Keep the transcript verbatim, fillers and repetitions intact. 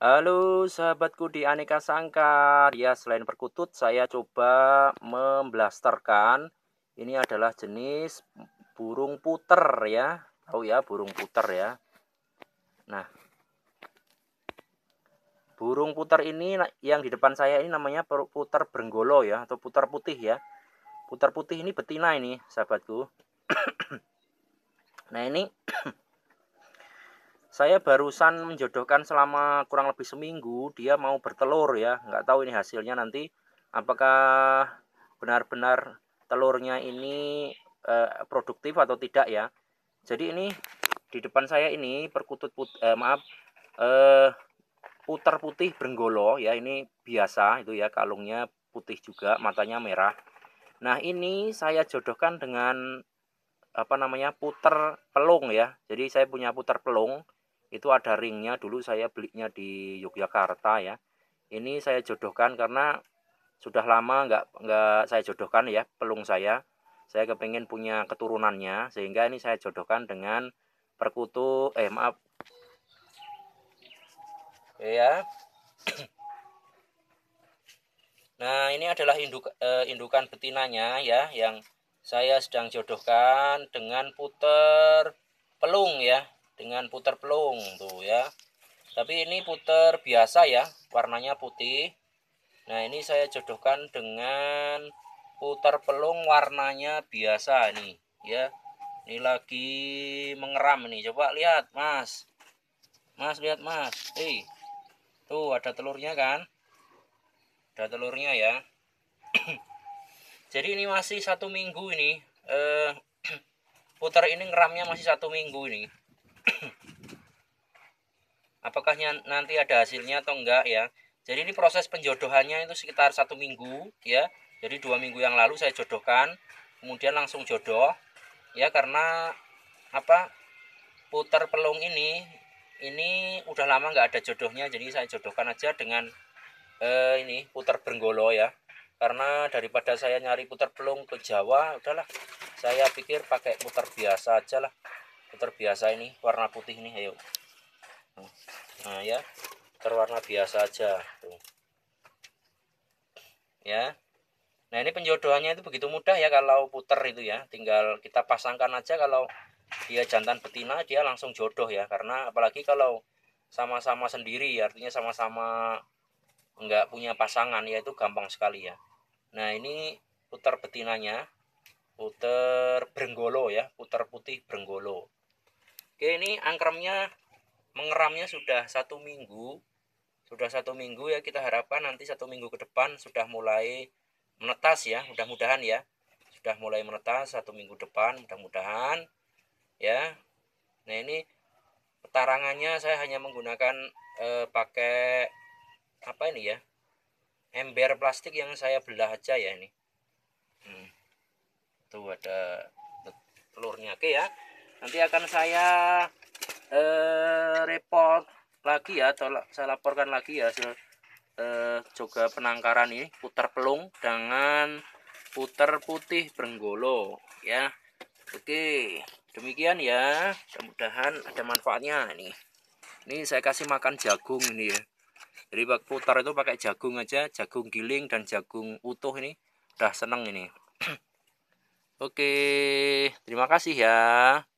Halo sahabatku di aneka sangkar. Ya, selain perkutut saya coba memblasterkan. Ini adalah jenis burung puter ya. Tahu ya burung puter ya. Nah, burung puter ini yang di depan saya ini namanya puter brenggolo ya, atau puter putih ya. Puter putih ini betina ini sahabatku. Nah, ini saya barusan menjodohkan selama kurang lebih seminggu. Dia mau bertelur ya. Nggak tahu ini hasilnya nanti apakah benar-benar telurnya ini eh, produktif atau tidak ya. Jadi ini di depan saya ini perkutut put, eh, maaf eh, puter putih brenggolo ya. Ini biasa itu ya, kalungnya putih juga, matanya merah. Nah, ini saya jodohkan dengan apa namanya puter pelung ya. Jadi saya punya puter pelung, itu ada ringnya, dulu saya belinya di Yogyakarta ya. Ini saya jodohkan karena sudah lama nggak nggak saya jodohkan ya pelung saya. Saya kepengen punya keturunannya, sehingga ini saya jodohkan dengan perkutu eh maaf ya. Nah, ini adalah induk, eh, indukan betinanya ya, yang saya sedang jodohkan dengan puter pelung ya, dengan puter pelung tuh ya. Tapi ini puter biasa ya, warnanya putih. Nah, ini saya jodohkan dengan puter pelung warnanya biasa nih ya. Ini lagi mengeram nih. Coba lihat, Mas. Mas lihat, Mas. Eh, tuh ada telurnya kan? Ada telurnya ya. Jadi ini masih satu minggu ini. Eh, puter ini ngeramnya masih satu minggu ini. Apakah nanti ada hasilnya atau enggak ya. Jadi ini proses penjodohannya itu sekitar satu minggu ya. Jadi dua minggu yang lalu saya jodohkan, kemudian langsung jodoh ya, karena apa, puter pelung ini ini udah lama nggak ada jodohnya, jadi saya jodohkan aja dengan eh, ini puter brenggolo ya. Karena daripada saya nyari puter pelung ke Jawa, udahlah saya pikir pakai puter biasa aja lah. Puter biasa ini warna putih ini, ayo. Nah ya, berwarna biasa aja tuh ya. Nah, ini penjodohannya itu begitu mudah ya kalau puter itu ya, tinggal kita pasangkan aja. Kalau dia jantan betina dia langsung jodoh ya, karena apalagi kalau sama-sama sendiri artinya sama-sama nggak punya pasangan ya, itu gampang sekali ya. Nah, ini puter betinanya, puter brenggolo ya, puter putih brenggolo. Oke, ini angkremnya mengeramnya sudah satu minggu. Sudah satu minggu ya, kita harapkan nanti satu minggu ke depan sudah mulai menetas ya, mudah-mudahan ya. Sudah mulai menetas satu minggu depan, mudah-mudahan ya. Nah, ini petarangannya saya hanya menggunakan eh, pakai apa ini ya, ember plastik yang saya belah aja ya ini. Hmm, tuh ada telurnya. Oke ya, nanti akan saya eh, report lagi ya, atau saya laporkan lagi ya hasil eh, juga penangkaran ini puter pelung dengan puter putih brenggolo ya. Oke, demikian ya, mudah-mudahan ada manfaatnya. Nih ini saya kasih makan jagung ini ya. Jadi putar itu pakai jagung aja, jagung giling dan jagung utuh, ini udah seneng ini. Oke, terima kasih ya.